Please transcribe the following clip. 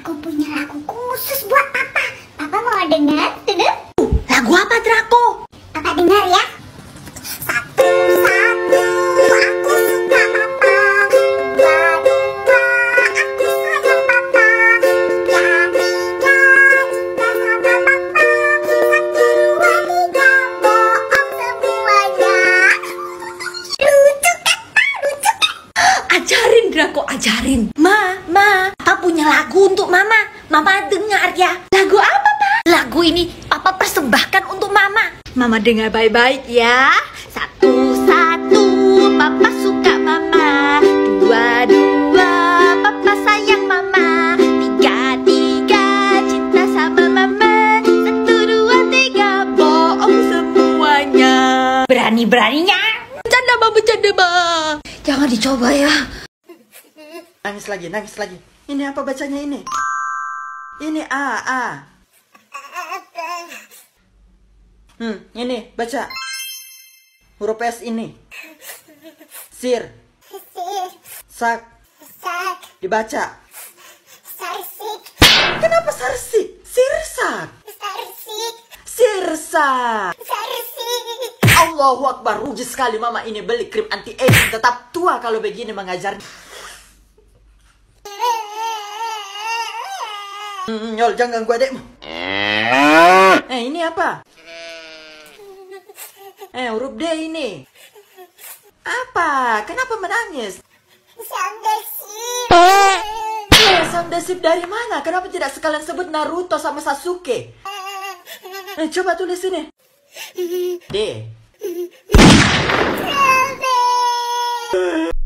Aku punya lagu khusus buat Papa. Papa mau dengar? Lagu apa, Draco? Papa dengar ya. Satu-satu aku suka Papa. Dua-dua aku sayang Papa. Tiga-tiga cinta sama Papa. Satu, dua, tiga bohong semuanya. Lucu kan, Pak? Lucu kan? Ajarin, Draco, ajarin. Ma, Papa punya lagu untuk Mama. Mama dengar ya. Lagu apa, Pak? Lagu ini Papa persembahkan untuk Mama. Mama dengar baik-baik ya. Satu-satu Papa suka Mama. Dua-dua Papa sayang Mama. Tiga-tiga cinta sama Mama. Satu, dua, tiga bohong semuanya. Berani-beraninya bercanda, Bang, bercanda, Bang. Jangan dicoba ya. Nangis lagi. Ini apa bacanya ini? Ini A. Ini baca. Huruf S ini. Sir. Sak. Dibaca. Sarsik. Kenapa sarsik? Sirsak. Sirsak. Allahu Akbar, rugi sekali Mama ini beli krim anti aging. Tetap tua kalau begini mengajarnya. Yol, jangan ganggu adekmu. Ini apa? Huruf D ini. Apa? Kenapa menangis? Samdesip dari mana? Kenapa tidak sekalian sebut Naruto sama Sasuke? Coba tulis ini. D.